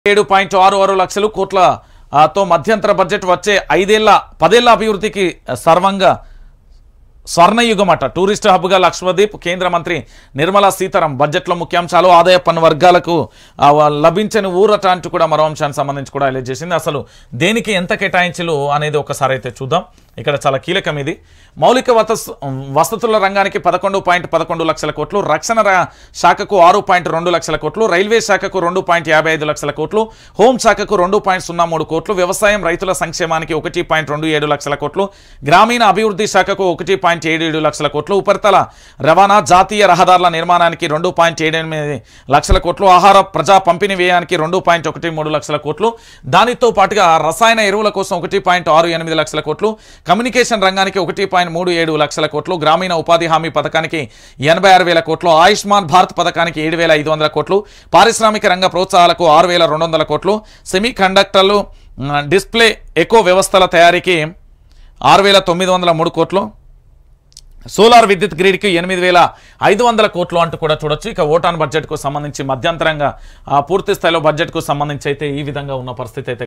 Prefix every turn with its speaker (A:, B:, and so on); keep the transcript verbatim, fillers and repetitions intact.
A: ఏడు పాయింట్ ఆరు ఆరు లక్షలు కోట్ల తో మధ్యంతర బడ్జెట్ వచ్చే ఐదేళ్ల పదేళ్ల అభివృద్ధికి సర్వంగా స్వర్ణయుగమట. టూరిస్ట్ హబ్గా లక్షద్వీప్. కేంద్ర మంత్రి నిర్మలా సీతారామన్ బడ్జెట్లో ముఖ్యాంశాలు. ఆదాయ పన్ను వర్గాలకు లభించని ఊరట అంటూ కూడా మరో అంశానికి సంబంధించి కూడా హైలైట్ చేసింది. అసలు దేనికి ఎంత కేటాయించలు అనేది ఒకసారి అయితే చూద్దాం. ఇక్కడ చాలా కీలకం ఇది. మౌలిక వసతుల రంగానికి పదకొండు పాయింట్ పదకొండు లక్షల కోట్లు, రక్షణ శాఖకు ఆరు పాయింట్ రెండు లక్షల కోట్లు, రైల్వే శాఖకు రెండు పాయింట్ యాభై ఐదు లక్షల కోట్లు, హోం శాఖకు రెండు పాయింట్ సున్నా మూడు కోట్లు, వ్యవసాయం రైతుల సంక్షేమానికి ఒకటి పాయింట్ రెండు ఏడు లక్షల కోట్లు, గ్రామీణ అభివృద్ధి శాఖకు ఒకటి పాయింట్ ఏడు ఏడు లక్షల కోట్లు, ఉపరితల రవాణా జాతీయ రహదారుల నిర్మాణానికి రెండు పాయింట్ ఏడు ఎనిమిది లక్షల కోట్లు, ఆహార ప్రజా పంపిణీ వ్యయానికి రెండు పాయింట్ ఒకటి మూడు లక్షల కోట్లు, దానితో పాటుగా రసాయన ఎరువుల కోసం ఒకటి పాయింట్ ఆరు ఎనిమిది లక్షల కోట్లు, కమ్యూనికేషన్ రంగానికి ఒకటి పాయింట్ మూడు ఏడు లక్షల కోట్లు, గ్రామీణ ఉపాధి హామీ పథకానికి ఎనభై ఆరు వేల కోట్లు, ఆయుష్మాన్ భారత్ పథకానికి ఏడు వేల ఐదు వందల కోట్లు, పారిశ్రామిక రంగ ప్రోత్సాహాలకు ఆరు వేల రెండు వందల కోట్లు, సెమీ కండక్టర్లు డిస్ప్లే ఎకో వ్యవస్థల తయారీకి ఆరు వేల తొమ్మిది వందల మూడు కోట్లు, సోలార్ విద్యుత్ గ్రిడ్కి ఎనిమిది వేల ఐదు వందల కోట్లు అంటూ కూడా చూడొచ్చు. ఇక ఓటాన్ బడ్జెట్కు సంబంధించి మధ్యంతరంగా పూర్తి స్థాయిలో బడ్జెట్కు సంబంధించి అయితే ఈ విధంగా ఉన్న పరిస్థితి అయితే